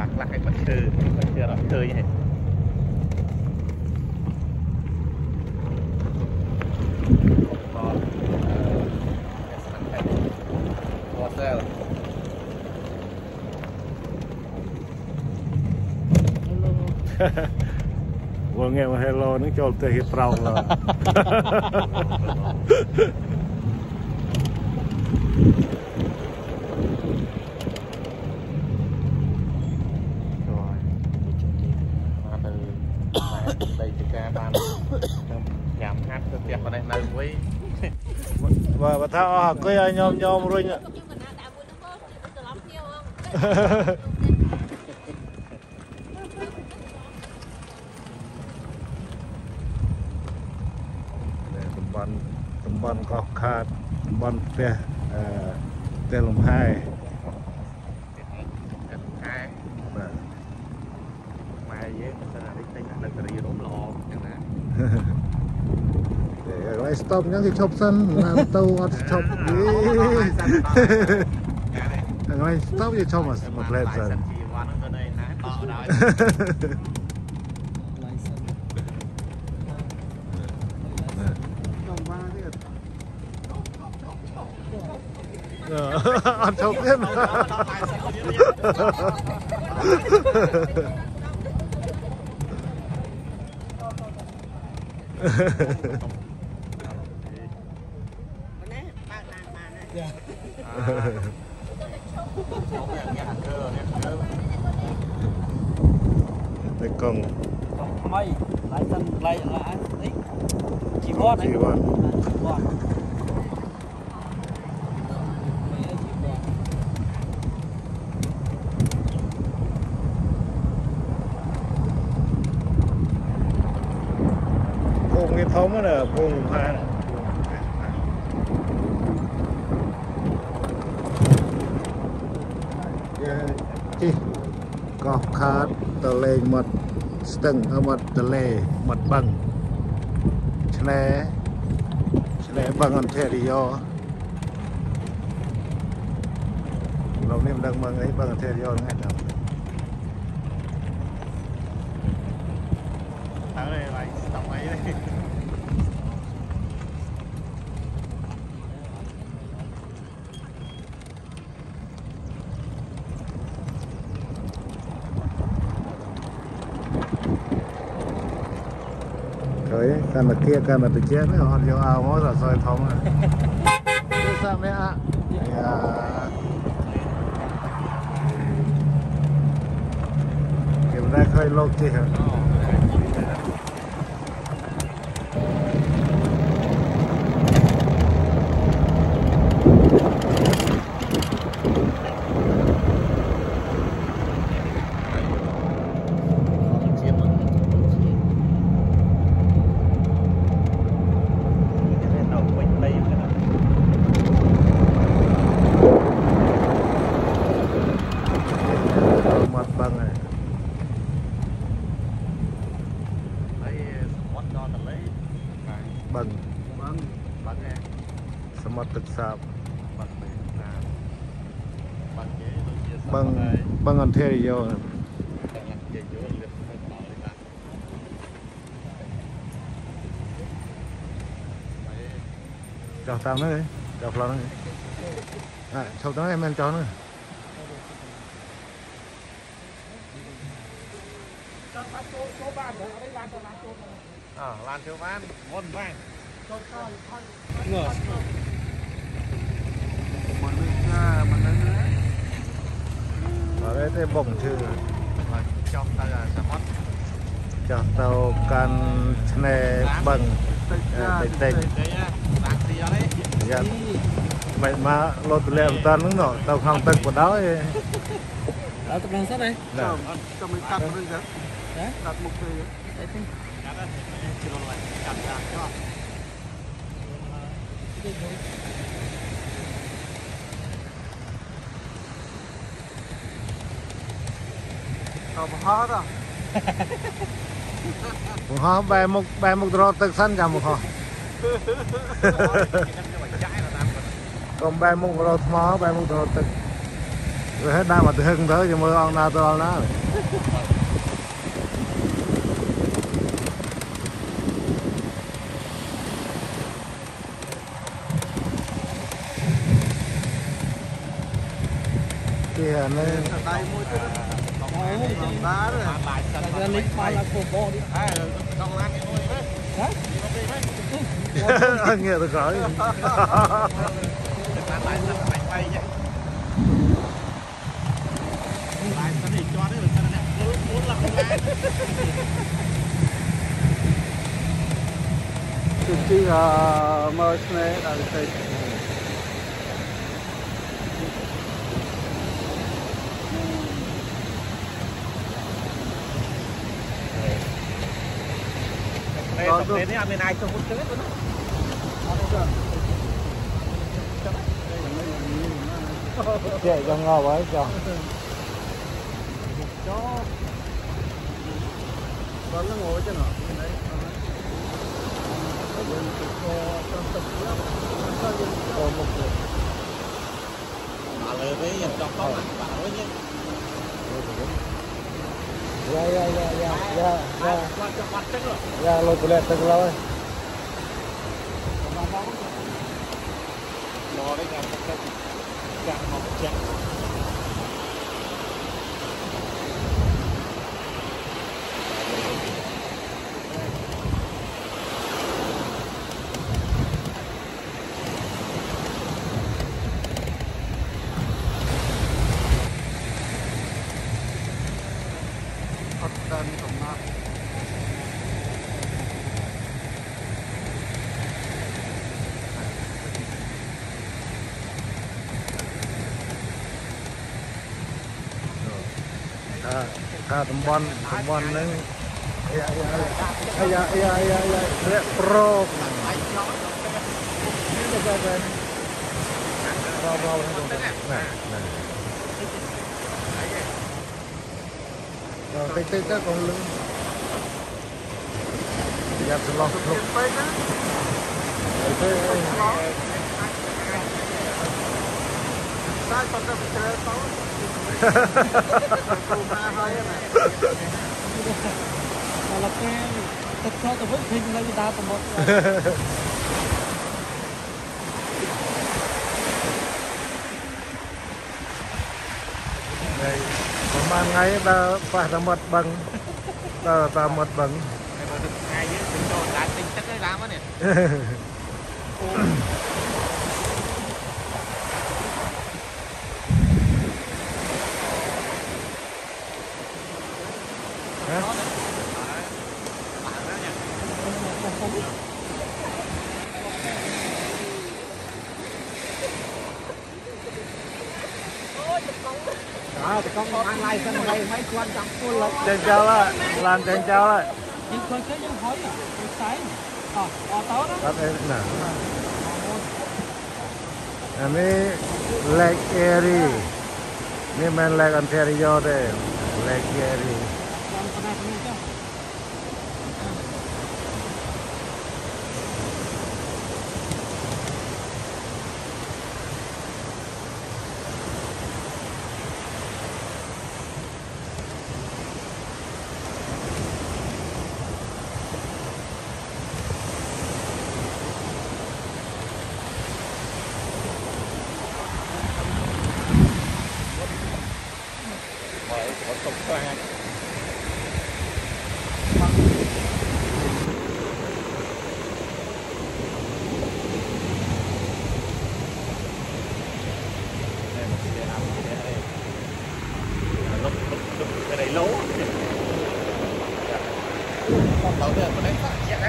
là cái bánh chưa đó chơi vậy vừa nghe mà hello nó cho tôi hiệp rau rồi đây thì ca ban giảm hát cho tiệc vào đây nơi với và thao cái nhom rồi nhá tầm bắn có khát bắn pe te lồng hai mai với sao là đi tính là đi đốn lò chẳng hạn để lại stop nhá thì chọc sân làm tàu ở chọc đi ngay stop thì cho một lên dần ăn chọc tiếp đây còn mày lại sân lại là đấy chỉ bót đấy vùng cái thống là vùng hai này chi cọp khát tờ lê mật stưng ở mật tờ lê mật bằng chne bằng Ontarioเราเนี่ยดังbằng ấy bằng Ontario ngay nào ở đây lại tổng ấy đây rồi căn là kia căn là từ chết đấy họ vô ao mỗi là soi thông à tôi sao đấy ạ kiểm tra khơi lô kia hả Sâm thực sạp bằng Ontario chào tao nữa chào phật nữa chào tao em cho nữa lan thiếu van môn vang ở đây thì bổng trừ trong ta là sao mất cho tàu can này bằng tịnh vậy mà lột lẹo toàn đúng rồi tàu không tận của đó đó tập đoàn sắt đây cho mình cắt lên chứ đặt một cái đấy không hết à một ho bài một rô tự sân ra một ho còn bài một rô mó bài một rô tự rồi hết đa mà từ hưng tới cho mơ ông na tôi ná kia này Đây mua chứ. Còn đá rồi. Là lính mà là cổ bộ đi. Không ăn cái thôi đấy. Hả? anh nghe tôi nói Lại sân phải quay vậy. Lại sân thì cho đấy, sân này muốn là không ăn. Cuci mau snack ada saya. Đây tập đến đấy, bên ai không muốn chết nữa. chạy cho ngò ấy cho Con nó ngồi chứ nào. Bà lời với dòng trong có mặt bà nói nhé. ra lôi tụi tức lâu Nó đấy càng một chén. Dan tomat. តំបន់ហ្នឹងអាប្រូតិចទៅកុំលឹងយ៉ាប់ស្លោះគ្រប់ទៅ Sai con nó phải chơi tao. Cô ba hơi này. Là cái tất cho tôi vẫn hình là người ta tầm một. đây còn ban ngày ta phải ta mật bằng ta mật bằng Ngày với chúng tôi đã tính chất đấy làm á nè. Thì con ăn lại sân này mấy quan trọng cô lộc. trên trao lại làm trên trao lại Nhưng con cái những hói à, cái sái này. Táo đó. bắt em nè anh ấy Lake Erieนี่มัน Lake Ontario เด้ Lake Erie Con này không chứ. Không khoan. Lúc cái này lố. Con tàu này có đánh phát nhẹ đấy.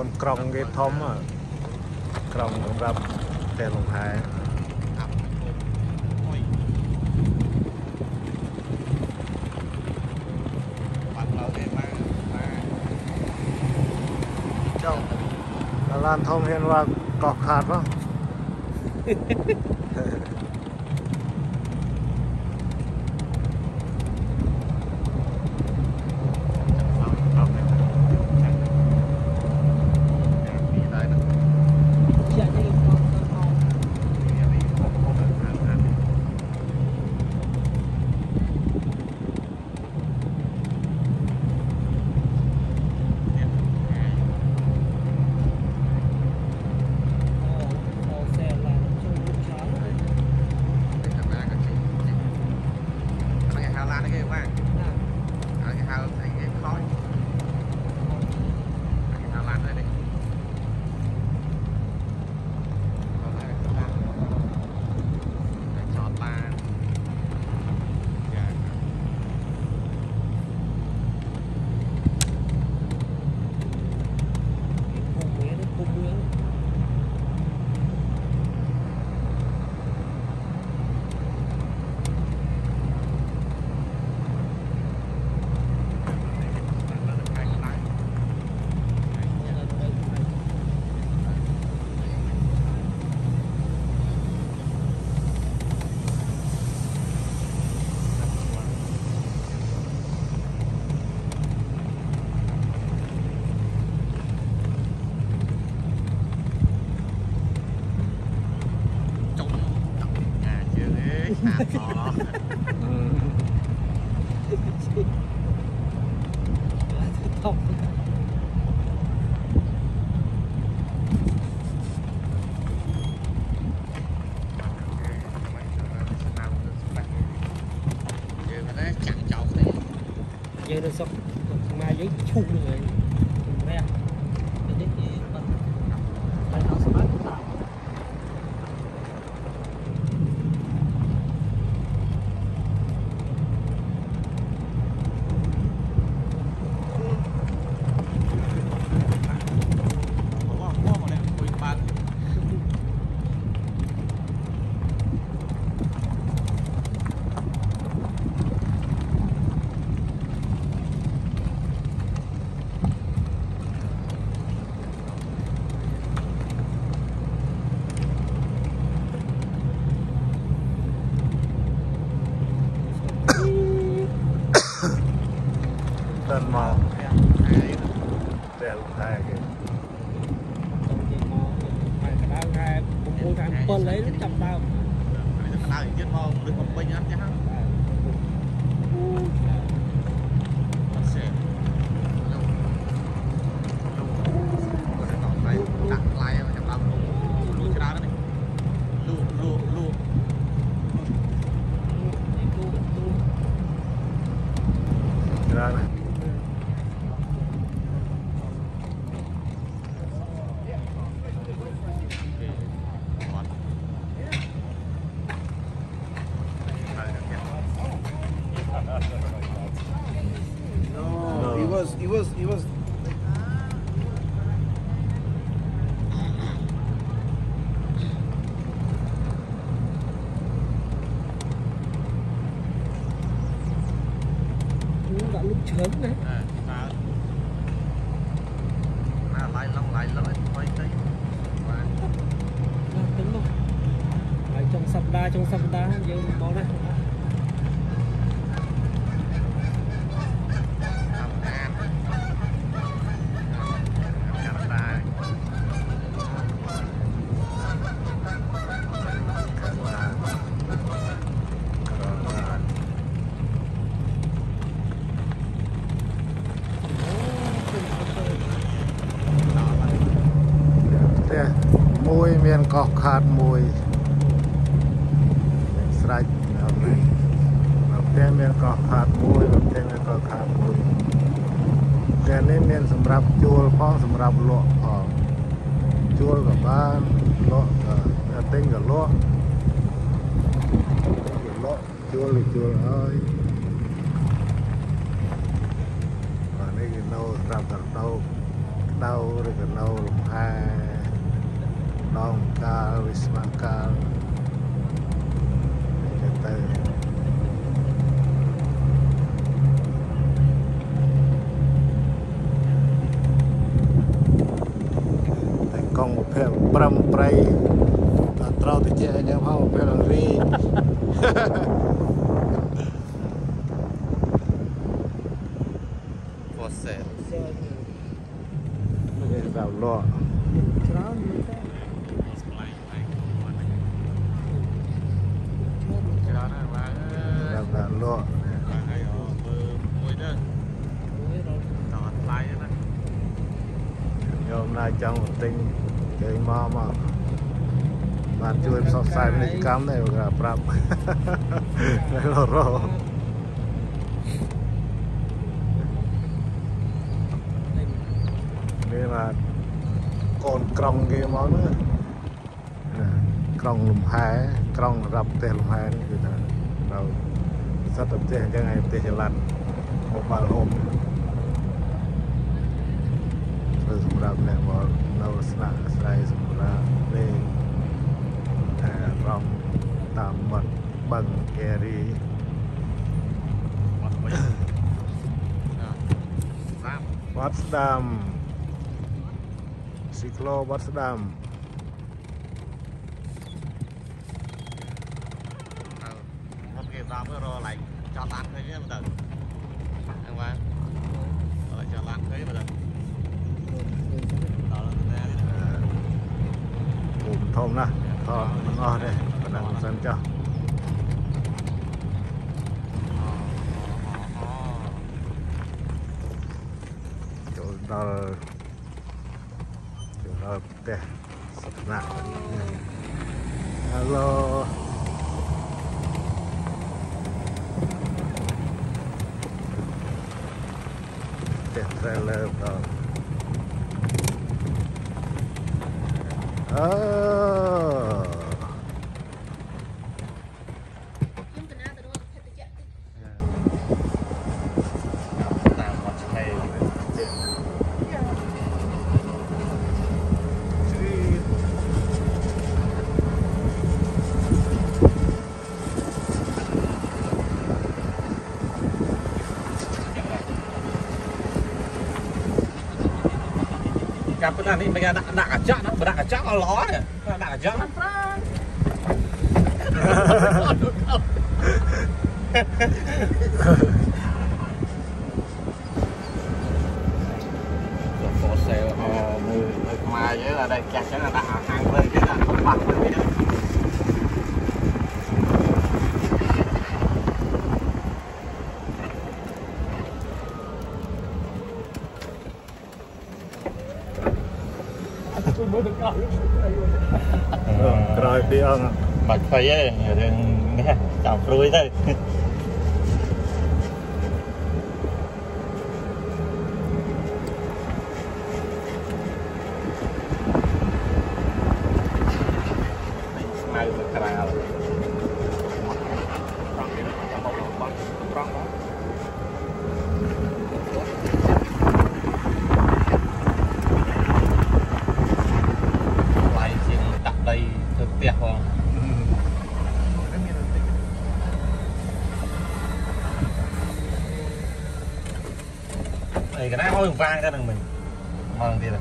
Còn còng cái thóm à, còng cũng gặp tên lồng thái. Chào, Lan thông hiện là cọp khát không? Giờ được xong mai giấy chung rồi nghe để đi mình học smart tạo Tân màu tên lồng thái kìa. con lấy nó chậm tao chết mong được một bên ăn chứ đặt lại trong lòng luôn cái đó đấy luôn Ra này. He was đã lúc chớm đấy lại quay tới tính không phải trong sập đá giờ có đây mùi miền cọp khát mùi sạch hôm nay tên miền cọp khát mùi tên miền cọp khát mùi cái này miềnสำหรับจูลphongสำหรับลวกphongจูลกับบ้านลวกเต้นกับลวกจูลเอ้ยอันนี้กินเราสำหรับตัดเตา đau rồi cái nâu hai đong cao wisma cao cái từ thành công một phép bầm prey và trâu thì chơi nhau không phép làm gì for sale để vào lo vào lo hôm nay trong một tinh chơi mò mà bạn chui sọt sai bên cắm này và prap nó rô đây là con krong kia máu nữa krong lùm hái krong rập tè lùm hái thì là đâu sát tập tè cho ngày tè lăn một vài hôm rồi chúng ta lại vào nấu snack đây chúng ta về rong tạm mật bằng keri Wat Dam Siklo Wat Dam một cái dám rồi lại cho lan thấy nhé bây giờ anh qua rồi cho lan thấy bây giờ bùm thôm nè thò ngon đây và đang dân cho chỗ đó tè nè hello tè trailer đó cặp cái này bây giờ đặt cả chợ nó đặt cả chợ nó ló này đặt cả chợ có xe người mai với là đây chắc chắn là đặt hàng lên cái là bắt lên cái rồi đi ăn mặt phơi ấy nghe chào frui đây cái này hơi vang ra đằng mình mong đi rồi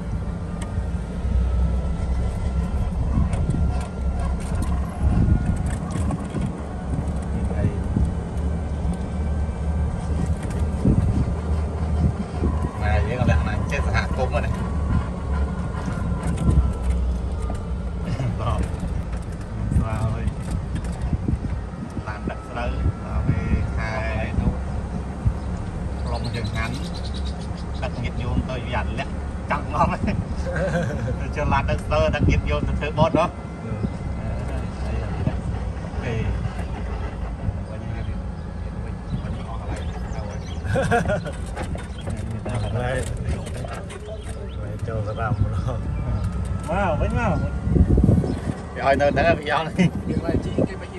này với con lợn này chết hạt cốm rồi này vào đi làm đất sơ vào về khai lòng chừng ngắn đặt nhiệt vô tôi dàn lẹ căng ngon đấy cho làm đất sơ đặt nhiệt vô tôi thử bớt đó đây cho ra làm wow với nhau rồi nơi đó bây giờ này